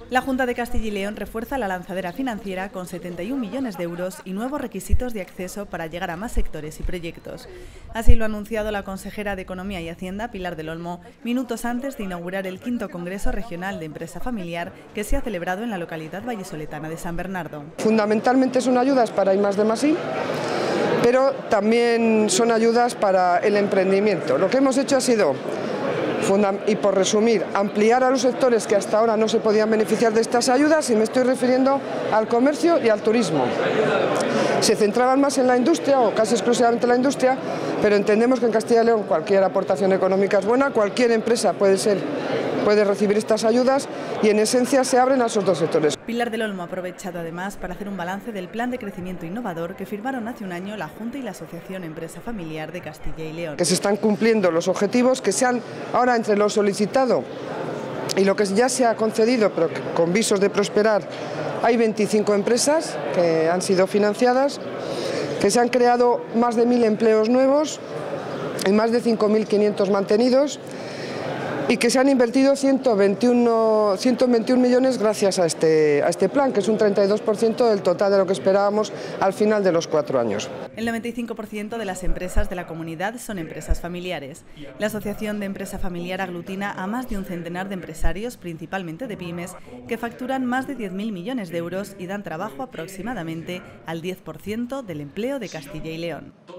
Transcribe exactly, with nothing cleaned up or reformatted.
La Junta de Castilla y León refuerza la lanzadera financiera con setenta y un millones de euros y nuevos requisitos de acceso para llegar a más sectores y proyectos. Así lo ha anunciado la consejera de Economía y Hacienda, Pilar del Olmo, minutos antes de inaugurar el quinto Congreso Regional de Empresa Familiar que se ha celebrado en la localidad vallisoletana de San Bernardo. Fundamentalmente son ayudas para I más D más I, pero también son ayudas para el emprendimiento. Lo que hemos hecho ha sido, y por resumir, ampliar a los sectores que hasta ahora no se podían beneficiar de estas ayudas, y me estoy refiriendo al comercio y al turismo. Se centraban más en la industria o casi exclusivamente en la industria, pero entendemos que en Castilla y León cualquier aportación económica es buena, cualquier empresa puede ser, puede recibir estas ayudas y en esencia se abren a esos dos sectores. Pilar del Olmo ha aprovechado además para hacer un balance del plan de crecimiento innovador que firmaron hace un año la Junta y la Asociación Empresa Familiar de Castilla y León. Que se están cumpliendo los objetivos que se han, ahora entre lo solicitado y lo que ya se ha concedido, pero con visos de prosperar, hay veinticinco empresas que han sido financiadas, que se han creado más de mil empleos nuevos y más de cinco mil quinientos mantenidos, y que se han invertido ciento veintiuno millones gracias a este, a este plan, que es un treinta y dos por ciento del total de lo que esperábamos al final de los cuatro años. El noventa y cinco por ciento de las empresas de la comunidad son empresas familiares. La Asociación de Empresa Familiar aglutina a más de un centenar de empresarios, principalmente de pymes, que facturan más de diez mil millones de euros y dan trabajo aproximadamente al diez por ciento del empleo de Castilla y León.